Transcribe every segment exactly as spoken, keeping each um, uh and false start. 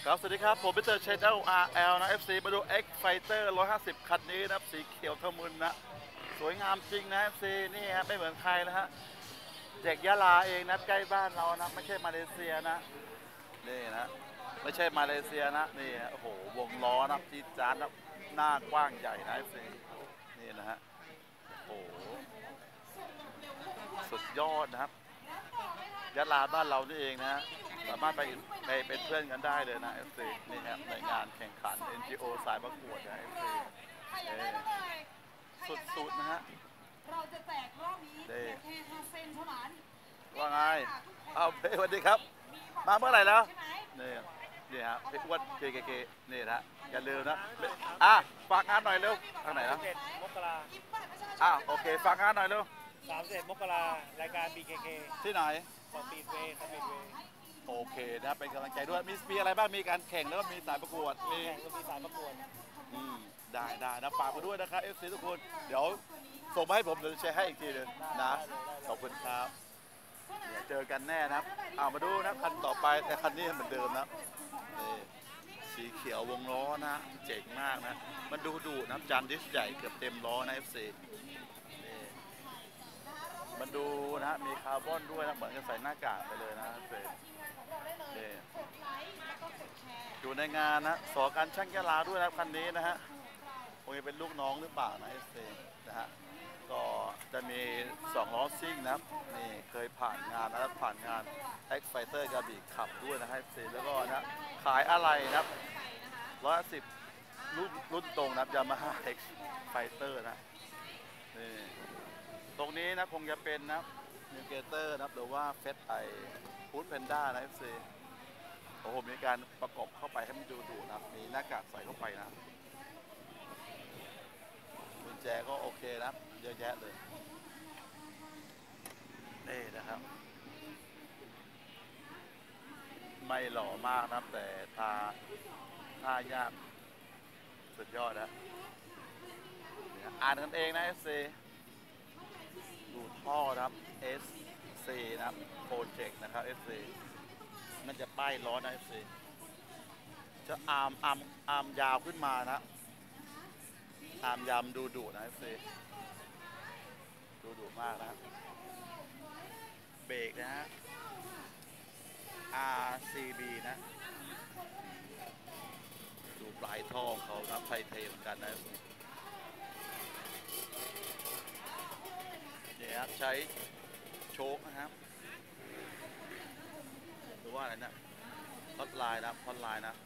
ครับสวัสดีครับผมเป็นเตอร์เชนเอล อาร์ แอล นะ เอฟ ซี มาดู X Fighter หนึ่งร้อยห้าสิบคันนี้นะสีเขียวทะมึนนะสวยงามจริงนะ เอฟ ซี นี่ฮะไม่เหมือนใครนะฮะเด็กยะลาเองนะใกล้บ้านเรานะไม่ใช่มาเลเซียนะนี่นะไม่ใช่มาเลเซียนะนี่ฮะโอ้โหวงล้อนะจีดจานนะหน้ากว้างใหญ่นะ เอฟ ซี นี่นะฮะโอ้โหสุดยอดนะครับยะลาบ้านเรานี่เองนะฮะสามารถไปไปเป็นเพื่อนกันได้เลยนะ เอฟ ซี นี่ครับในงานแข่งขัน เอ็น จี โอ สายประกวดนะ เอฟ ซี สุดๆนะฮะเราจะแจกรอบนี้แค่ห้าเซนเท่านั้นว่าไงเอาเพสวัสดีครับมาเมื่อไหร่แล้วนี่นี่ฮะเพอ้วนเคเคเคนี่นะอย่าลืมนะอ่ะฝากงานหน่อยเร็วทางไหนนะมกราอ่ะโอเคฝากงานหน่อยเร็วสามสิบเอ็ดมกรารายการ บี เค เคที่ไหนสปีดเวย์สปีดเวย์โอเคนะเป็นกำลังใจด้วยมีมีอะไรบ้างมีการแข่งแล้วก็มีสายประกวดมีแข่งก็มีสายประกวดอืมได้ได้นะฝากมาด้วยนะครับ เอฟ ซี ทุกคนเดี๋ยวส่งมาให้ผมเดี๋ยวแชร์ให้อีกทีหนึ่งนะขอบคุณครับเดี๋ยวเจอกันแน่นะครับเอามาดูนะคันต่อไปแต่คันนี้เหมือนเดิมนะนี่สีเขียววงล้อนะเจ๋งมากนะมันดูดุนะจานดิสใหญ่เกือบเต็มล้อนะ เอฟ ซี นี่มันดูนะมีคาร์บอนด้วยนะเหมือนกับใส่หน้ากากไปเลยนะเฟรนี่อยู่ในงานนะสอการช่างยะลาด้วยนะคันนี้นะฮะคงจะเป็นลูกน้องหรือเปล่านะ เอฟ ซี นะฮะก็จะมีสองล้อซิ่งนะครับนี่เคยผ่านงานนะผ่านงาน X Fighter กระบี่ขับด้วยนะ เอฟ ซี แล้วก็นะขายอะไรนะครับร้อยสิบรุ่นรุ่นตรงนะยามาฮ่า X Fighter นะนี่ตรงนี้นะคงจะเป็นนะนิวเกเตอร์นะหรือว่าเฟสไอฟูดแพนด้านะ เอฟ ซี โอ้โหมีการประกอบเข้าไปให้มันดูดูนะมีหน้ากากใส่เข้าไปนะกุญแจก็โอเคนะเยอะแยะเลยนี่นะครับไม่หล่อมากนะแต่ทาท่ายากสุดยอดนะอ่านกันเองนะ เอส ซี ดูท่อนะครับ เอส ซี นะครับโปรเจกต์นะครับ เอส ซี มันจะป้ายล้อนะ เอส ซี จะอาร์มอาร์มอาร์มยาวขึ้นมานะอาร์มยาวดูดุนะ เอส ซี ดูดุมากนะเบรกนะฮะ อาร์ ซี บี นะดูปลายท่อเขานะไทยเทเหมือนกันนะเนี่ยครับใช้โชคนะครับหรือว่าอะไรนะพอดลายนะพอดลายนะ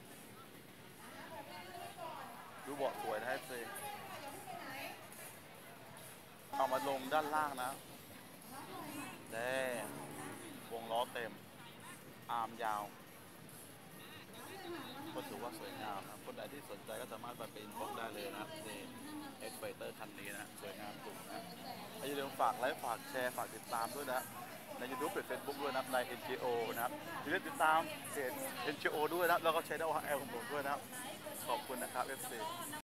ดูเบาะสวยนะเซ่เอามาลงด้านล่างนะแดงวงล้อเต็มอาร์มยาวก็ถือว่าสวยงามนะคนใดที่สนใจก็สามารถไปเป็นบล็อกได้เลยนะใน X Fighter คันนี้นะสวยงามสุดนะอย่าลืมฝากไลค์ฝากแชร์ฝากติดตามด้วยนะใน ยูทูบ และ เฟซบุ๊ก ด้วยนะใน เอ็น จี โอ นะครับอย่าลืมติดตามเพจ เอ็น จี โอ ด้วยนะแล้วก็ใช้ดาวแอลของผมด้วยนะขอบคุณนะครับ เอฟ ซี